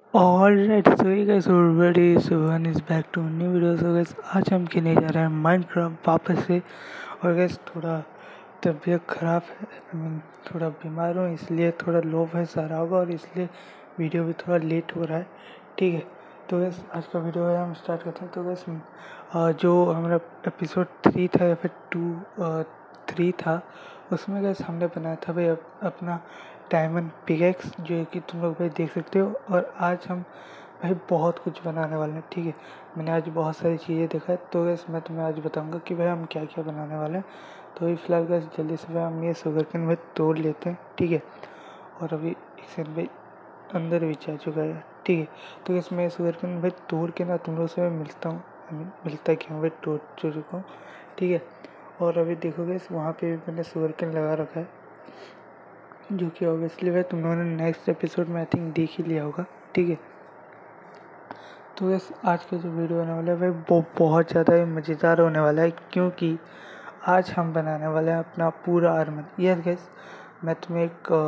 Alright so hey guys already Suvan is back to new video. So guys आज हम खेलने जा रहे हैं माइनक्राफ्ट वापस से। और गाइस थोड़ा तबीयत ख़राब है, थोड़ा बीमार हूँ, इसलिए थोड़ा लो वॉइस आ रहा होगा और इसलिए वीडियो भी थोड़ा लेट हो रहा है। ठीक है, तो गाइस आज का वीडियो है, हम स्टार्ट करते हैं। तो गाइस जो हमारा एपिसोड 3 था या फिर 3 था, उसमें गाइस हमने बनाया था भाई अपना डायमंड पिकेक्स, जो है कि तुम लोग भाई देख सकते हो। और आज हम भाई बहुत कुछ बनाने वाले हैं। ठीक है, मैंने आज बहुत सारी चीज़ें देखा है, तो गैस मैं तुम्हें आज बताऊंगा कि भाई हम क्या क्या बनाने वाले हैं। तो अभी फ़िलहाल गैस जल्दी से भाई हम ये शुगर केन भाई तोड़ लेते हैं। ठीक है, और अभी एक सेकंड भाई अंदर भी जा चुका है। ठीक है, तो गैस मैं शुगर केन भाई तोड़ के ना तुम लोग से मैं मिलता हूँ, मिलता क्यों भाई तोड़ चुका हूँ। ठीक है, और अभी देखो गैस वहाँ पे भी मैंने शुगर केन लगा रखा है, जो कि ऑब्वियसली भाई तुम लोगों ने नेक्स्ट एपिसोड में आई थिंक देख ही लिया होगा। ठीक है, तो बस आज का जो वीडियो होने वाला है भाई वो बहुत ज़्यादा ही मज़ेदार होने वाला है, क्योंकि आज हम बनाने वाले हैं अपना पूरा आर्मर। यस गाइस, मैं तुम्हें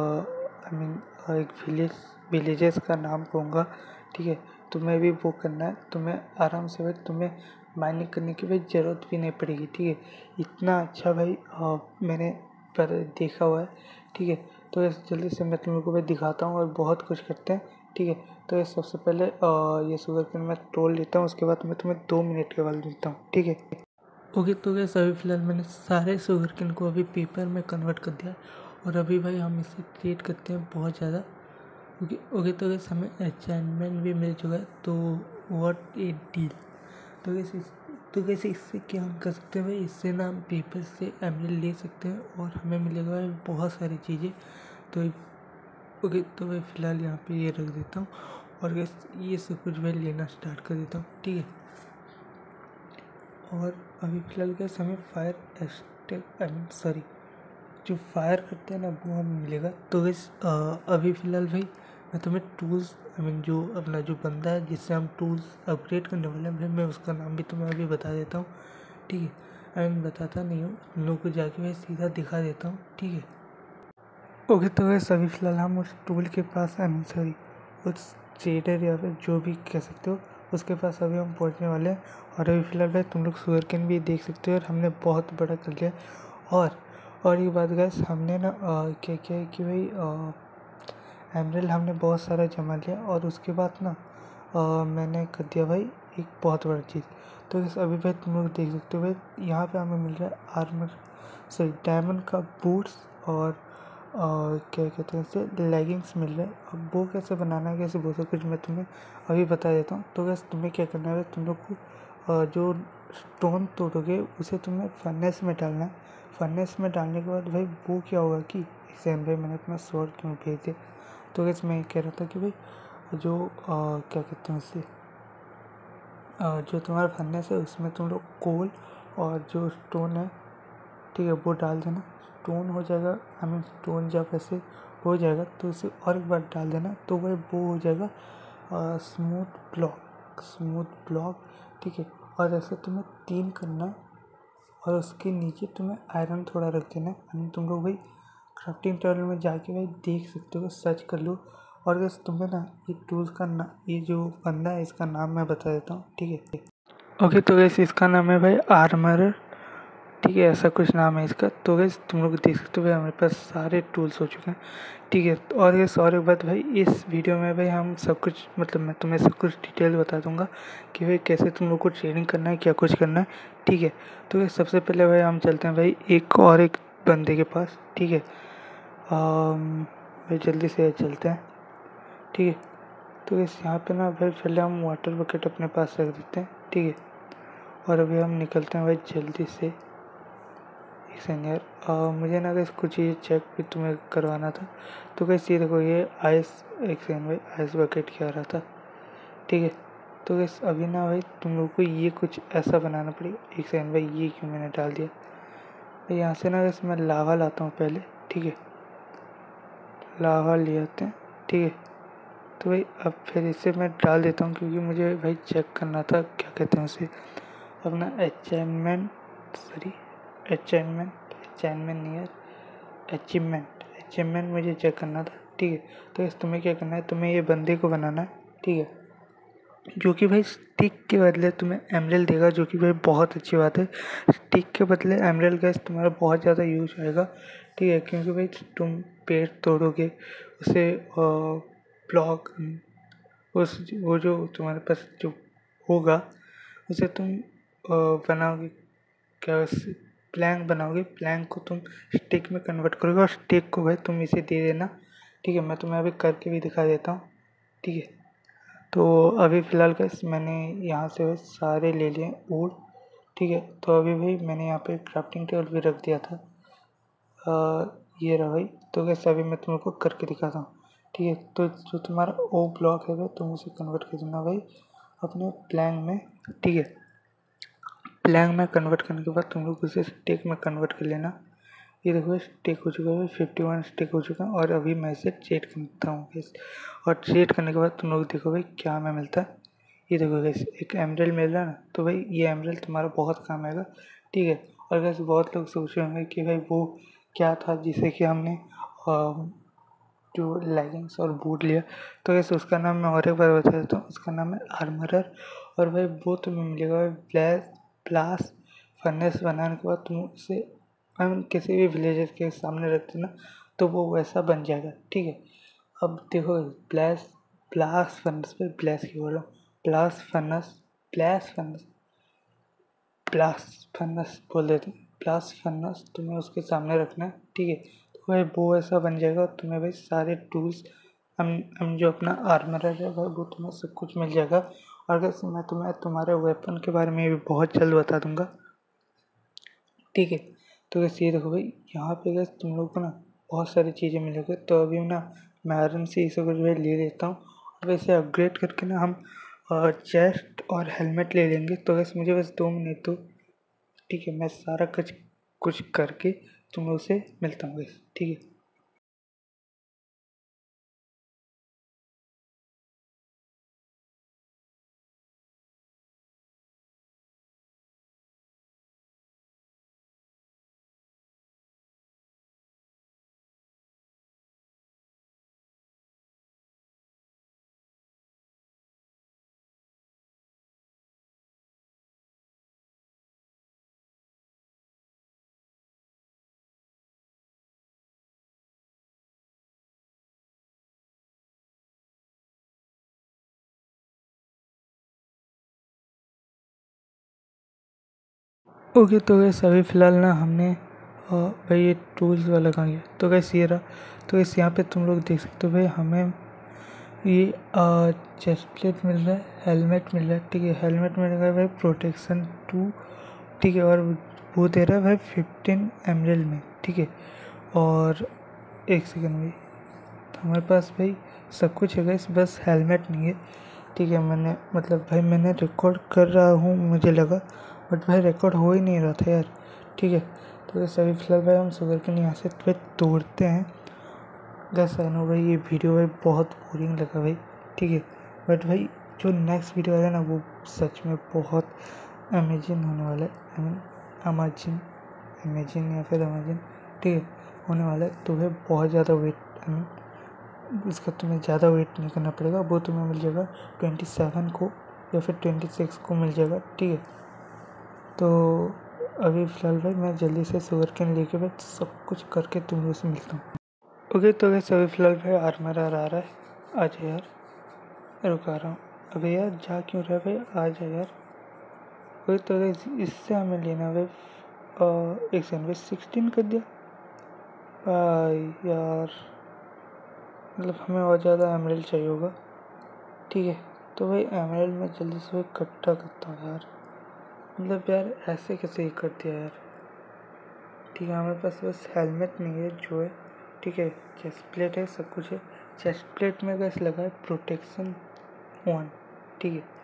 एक विलेजेस का नाम कहूँगा। ठीक है, तुम्हें भी वो करना है, तुम्हें आराम से भाई तुम्हें माइनिंग करने की भाई ज़रूरत भी नहीं पड़ेगी। ठीक है, इतना अच्छा भाई मैंने देखा हुआ है। ठीक है, तो इस जल्दी से मैं तुम लोगों को भाई दिखाता हूँ और बहुत कुछ करते हैं। ठीक है, तो ये सबसे पहले ये शुगर केन मैं तोड़ लेता हूँ, उसके बाद मैं तुम्हें 2 मिनट के बाद मिलता हूँ। ठीक है, ओके, तो गैस अभी फ़िलहाल मैंने सारे शुगर केन को अभी पेपर में कन्वर्ट कर दिया और अभी भाई हम इसे ट्रीट करते हैं बहुत ज़्यादा। ओके, तो गैस हमें अचीवमेंट भी मिल चुका है, तो व्हाट ए डील। तो गैस इससे क्या हम कर सकते हैं भाई, इससे ना हम पेपर से एमरल्ड ले सकते हैं और हमें मिलेगा भाई बहुत सारी चीज़ें। तो ओके, तो मैं फ़िलहाल यहाँ पे ये रख देता हूँ और गैस ये सब कुछ मैं लेना स्टार्ट कर देता हूँ। ठीक है, और अभी फ़िलहाल गैस हमें जो फायर करते हैं ना वो हमें मिलेगा। तो गैस अभी फ़िलहाल भाई मैं तुम्हें टूल्स जो अपना जो बंदा है जिससे हम टूल्स अपग्रेड करने वाले हैं भाई, मैं उसका नाम भी तुम्हें अभी बता देता हूँ। ठीक है, बताता नहीं हूँ, उन लोगों को जाके मैं सीधा दिखा देता हूँ। ठीक है, ओके, तो गैस अभी फ़िलहाल हम उस टूल के पास उस ट्रेडर या फिर जो भी कह सकते हो उसके पास अभी हम पहुंचने वाले हैं। और अभी फ़िलहाल भाई तुम लोग शुगर केन भी देख सकते हो और हमने बहुत बड़ा कर लिया। और एक बात गैस, हमने ना क्या क्या है कि भाई एमरल्ड हमने बहुत सारा जमा लिया और उसके बाद ना मैंने कर दिया भाई एक बहुत बड़ा चीज़। तो गैस अभी भाई तुम लोग देख सकते हो भाई यहाँ पे हमें मिल रहा है आर्मर, सॉरी डायमंड का बूट्स और क्या कहते हैं इसे लेगिंग्स मिल रहे हैं। अब वो कैसे बनाना है, कैसे वो सब कुछ मैं तुम्हें अभी बता देता हूँ। तो गैस तुम्हें क्या करना है, तुम लोग को जो स्टोन तोड़ोगे उसे तुम्हें फर्नेस में डालना है। फर्नेस में डालने के बाद भाई वो क्या होगा कि एग्जाम भाई मैंने अपना स्वॉर्ड क्यों भेज दिया। तो गैस मैं कह रहा था कि भाई जो क्या कहते हैं उसे जो तुम्हारा फर्नेस है उसमें तुम लोग कोल और जो स्टोन है, ठीक है, वो डाल देना। स्टोन हो जाएगा, स्टोन जब ऐसे हो जाएगा तो उसे और एक बार डाल देना, तो वह वो हो जाएगा स्मूथ ब्लॉक। ठीक है, और ऐसे तुम्हें 3 करना है और उसके नीचे तुम्हें आयरन थोड़ा रख देना है। तुम लोग भाई क्राफ्टिंग टेबल में जाके भाई देख सकते हो, सर्च कर लो। और बस तुम्हें ना ये टूल्स का ये जो बंदा है इसका नाम मैं बता देता हूँ। ठीक है, ओके, तो वैसे इसका नाम है भाई आर्मर। ठीक है, ऐसा कुछ नाम है इसका। तो गैस तुम लोग देख सकते हो भाई हमारे पास सारे टूल्स हो चुके हैं। ठीक है, और गैस और एक बात भाई, इस वीडियो में भाई हम सब कुछ मैं तुम्हें सब कुछ डिटेल बता दूंगा कि भाई कैसे तुम लोग को ट्रेनिंग करना है, क्या कुछ करना है। ठीक है, तो गैस सबसे पहले भाई हम चलते हैं भाई एक बंदे के पास। ठीक है, भाई जल्दी से चलते हैं। ठीक है, तो गैस यहाँ पे ना भाई पहले हम वाटर बकेट अपने पास रख देते हैं। ठीक है, और अभी हम निकलते हैं भाई जल्दी से। यार मुझे ना गैस कुछ ये चेक भी तुम्हें करवाना था। तो गैस ये देखो, ये आइस बकेट क्या रहा था। ठीक है, तो गैस अभी ना भाई तुम लोग को ये कुछ ऐसा बनाना पड़ेगा। एक सेकंड भाई, ये क्यों मैंने डाल दिया भाई, यहाँ से ना गैस मैं लावा लाता हूँ पहले। ठीक है, लावा ले आते हैं। ठीक है, तो भाई अब फिर इसे मैं डाल देता हूँ, क्योंकि मुझे भाई चेक करना था क्या कहते हैं उसे, अपना अचीवमेंट मुझे चेक करना था। ठीक है, तो इस तुम्हें क्या करना है, तुम्हें ये बंदे को बनाना है। ठीक है। जो कि भाई स्टिक के बदले तुम्हें एमरेल देगा, जो कि भाई बहुत अच्छी बात है। स्टिक के बदले एमरेल गैस तुम्हारा बहुत ज़्यादा यूज आएगा, ठीक है, क्योंकि भाई तुम पेड़ तोड़ोगे उसे ब्लॉक उस वो जो तुम्हारे पास जो होगा उसे तुम बनाओगे, क्या उसे प्लैंक बनाओगे, प्लैंक को तुम स्टिक में कन्वर्ट करोगे और स्टिक को भाई तुम इसे दे देना, ठीक है। मैं तुम्हें अभी करके भी दिखा देता हूँ, ठीक है। तो अभी फ़िलहाल गैस मैंने यहाँ से भाई सारे ले लिए वुड, ठीक है। तो अभी भाई मैंने यहाँ पे क्राफ्टिंग टेबल भी रख दिया था, ये रहा भाई। तो गैस अभी मैं तुमको करके दिखाता हूँ, ठीक है। तो जो तुम्हारा ओ ब्लॉक है भाई तुम उसे कन्वर्ट कर देना भाई अपने प्लैंक में, ठीक है। प्लैंक में कन्वर्ट करने के बाद तुम लोग उसे स्टिक में कन्वर्ट कर लेना। ये देखो स्टिक हो चुका है, 51 स्टिक हो चुका है। और अभी मैं इसे चेट करता हूँ गैस, और चेट करने के बाद तुम लोग देखो भाई क्या हमें मिलता है। ये देखो गैस एक एमरेल्ड मिल रहा है ना, तो भाई ये एमरेल्ड तुम्हारा बहुत काम आएगा, ठीक है। और गैस बहुत लोग सोच रहे होंगे कि भाई वो क्या था जिसे कि हमने जो लेगिंग्स और बूट लिया, तो गैस उसका नाम मैं और एक बार बता देता हूँ, उसका नाम है आर्मरर। और भाई वो तुम्हें मिलेगा भाई ब्लास्ट फर्नेस बनाने के बाद तुम उसे हम किसी भी विलेजर के सामने रख देना तो वो वैसा बन जाएगा, ठीक है। अब देखो ब्लास्ट फर्नेस पे ब्लास्ट की बोलो ब्लास्ट फर्नेस ब्लास्ट फर्नेस बोल देते हैं, ब्लास्ट फर्नेस तुम्हें उसके सामने रखना है, ठीक है। तो भाई वो ऐसा बन जाएगा, तुम्हें भाई सारे टूल्स हम जो अपना आर्मर है भाई वो तुम्हें सब कुछ मिल जाएगा। और अगर मैं तुम्हें तुम्हारे वेपन के बारे में भी बहुत जल्द बता दूंगा, ठीक है। तो वैसे ये देखो भाई यहाँ पे गैस तुम लोग को ना बहुत सारी चीज़ें मिलेगी, तो अभी ना मैं आराम से ये सब कुछ भाई ले लेता हूँ। और वैसे अपग्रेड करके ना हम चेस्ट और हेलमेट ले लेंगे। तो वैसे मुझे बस 2 मिनट दो, ठीक है, मैं सारा कुछ कुछ करके तुम लोग से मिलता हूँ गैस, ठीक है। ओके तो गैस अभी फ़िलहाल ना हमने भाई ये टूल्स वाला कहाँ गया, तो गैस ये रहा। तो गैस यहाँ पे तुम लोग देख सकते हो भाई हमें ये चेस्ट प्लेट मिल रहा है, हेलमेट मिल रहा है, ठीक है। हेलमेट मिल रहा है भाई प्रोटेक्शन 2, ठीक है। और वो दे रहा है भाई 15 एमरेल्ड में, ठीक है। और एक सेकंड भाई, तो हमारे पास भाई सब कुछ है गैस, बस हेलमेट नहीं है, ठीक है। मैंने मतलब भाई मैंने रिकॉर्ड कर रहा हूँ मुझे लगा, बट भाई रिकॉर्ड हो ही नहीं रहा था यार, ठीक है। तो ये सभी फिलहाल भाई हम शुगर के यहाँ से भाई तोड़ते हैं गैस। आई नो भाई ये वीडियो भाई बहुत बोरिंग लगा भाई, ठीक है। बट भाई जो नेक्स्ट वीडियो आएगा ना वो सच में बहुत अमेजिंग होने वाला है, आई मीन अमेजिंग या फिर अमेजिंग, ठीक है, होने वाला है। तो भाई बहुत ज़्यादा वेट, आई मीन इसका तुम्हें ज़्यादा वेट नहीं करना पड़ेगा, वो तुम्हें मिल जाएगा 27 को या फिर 26 को मिल जाएगा, ठीक है। तो अभी फ़िलहाल भाई मैं जल्दी से शुगर कैन लेके भाई सब कुछ करके तुम लोग से मिलता हूँ। ओके तो वैसे अभी फ़िलहाल भाई आर्मर आ रहा है, आ जा यार, रुका रहा हूँ अभी यार, जा क्यों रहा है भाई, आ जा यार। वही तो इससे हमें लेना भाई एक सेकंड भाई 16 कर दिया यार, मतलब हमें और ज़्यादा एमरेल्ड चाहिए होगा, ठीक है। तो भाई एमरेल्ड में जल्दी से भाई इकट्ठा करता हूँ यार, मतलब यार ऐसे कैसे ही कर दिया यार, ठीक है। हमारे पास बस हेलमेट नहीं है जो है, ठीक है। चेस्ट प्लेट है, सब कुछ है। चेस्ट प्लेट में गैस लगा है प्रोटेक्शन 1, ठीक है।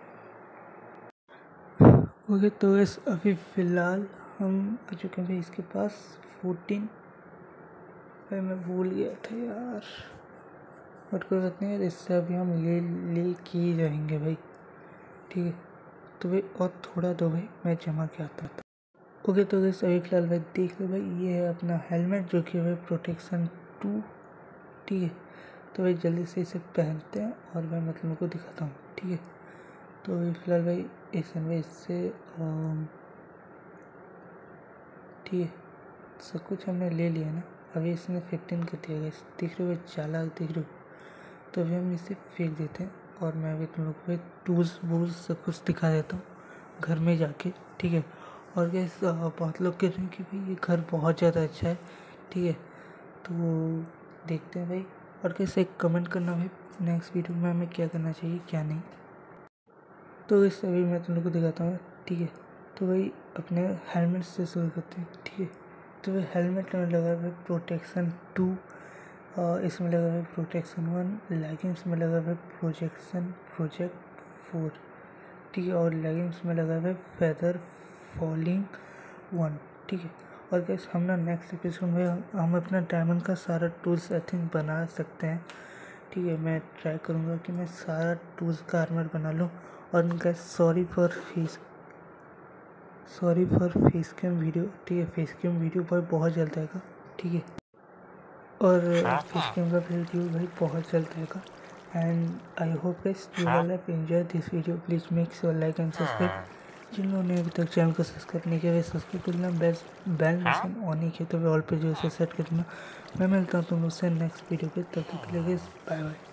ओके तो गैस अभी फ़िलहाल हम आ चुके हैं भाई इसके पास 14, भाई मैं भूल गया था यार, बट कोई बात नहीं यार, इससे अभी हम ले के ही जाएंगे भाई, ठीक है। तो भाई और थोड़ा दो भाई, मैं जमा के आता था। ओके तो गैस अभी फ़िलहाल भाई देख लो भाई, ये है अपना हेलमेट जो कि भाई प्रोटेक्शन 2, ठीक है। तो भाई जल्दी से इसे पहनते हैं और मैं तुम लोग को दिखाता हूँ, ठीक है। तो फिलहाल भाई इससे ठीक है, सब कुछ हमने ले लिया ना। अभी इसने 15 कर दिया गया, दिख रहे हो चालाक दिख रहे हो। तो अभी हम इसे फेंक देते हैं और मैं अभी तुम लोग को टूल्स वूल्स सब कुछ दिखा देता हूँ घर में जाके, ठीक है। और गैस बहुत लोग कह रहे हैं कि भाई ये घर बहुत ज़्यादा अच्छा है, ठीक है। तो देखते हैं भाई। और कैसे एक कमेंट करना भाई नेक्स्ट वीडियो में हमें क्या करना चाहिए क्या नहीं। तो इस अभी मैं तुम लोग को दिखाता हूँ, ठीक है। तो भाई अपने हेलमेट से शुरू करते हैं, ठीक है। तो भाई हेलमेट में लगा है प्रोटेक्शन 2, इसमें लगा है प्रोटेक्शन 1, लेगिंग्स में लगा है प्रोजेक्ट 4, ठीक है। और लेगिंग्स में लगा है फेदर फॉलिंग 1, ठीक है। और गैस हम ना नेक्स्ट एपिसोड में हम अपना डायमंड का सारा टूल्स आई थिंक बना सकते हैं, ठीक है। मैं ट्राई करूँगा कि मैं सारा टूल्स का आर्मर बना लूँ। और उनका sorry for face cam video, ठीक है। फेस कैम वीडियो भाई बहुत जल्द आएगा, ठीक है। और फेस कैम का वीडियो भाई बहुत जल्द आएगा। And I hope guys you all have enjoyed this video. Please make sure like and subscribe. जिन लोगों ने अभी तक चैनल को सब्सक्राइब नहीं किया वे सब्सक्राइब कर लेना, बेल बटन ऑन नहीं किया तो वे ऑल पे जो है सेट कर देना। मैं मिलता हूँ तुम लोग से नेक्स्ट वीडियो पे, तब तक के लिए बाय बाय।